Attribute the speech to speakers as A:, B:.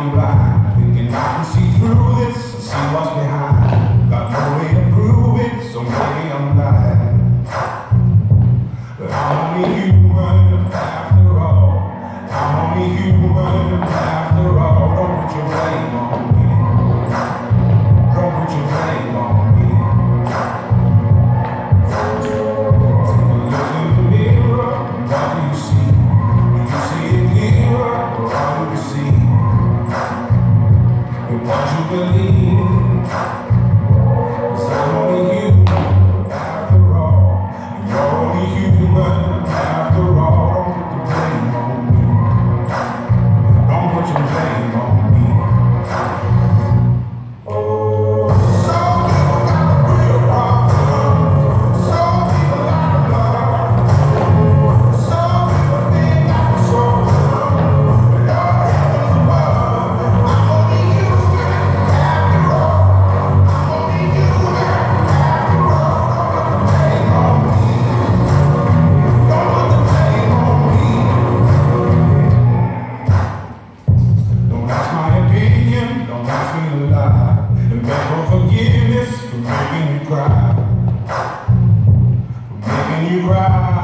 A: I'm blind, thinking I can see through this and see what's behind. Got no way to prove it, so maybe I'm lying. But I'm only human after all. I'm only human after all. Don't put your blame on me. Don't put your blame on me. Take a look in the mirror, what do you see? Do you see it clearer, or what do you see? And what you believe, 'cause I'm only human after all. And you're only human after all. Don't put the blame on me. Don't put your blame on me. Some people got a real problem. Some people got love. Some people think I'm so good. But Lord heavens above, I'm only human after all. I'm only human after all. Don't put the blame on me. Don't put the blame on me. Don't ask my opinion, don't ask me to lie, and beg for forgiveness for making you cry, for making you cry.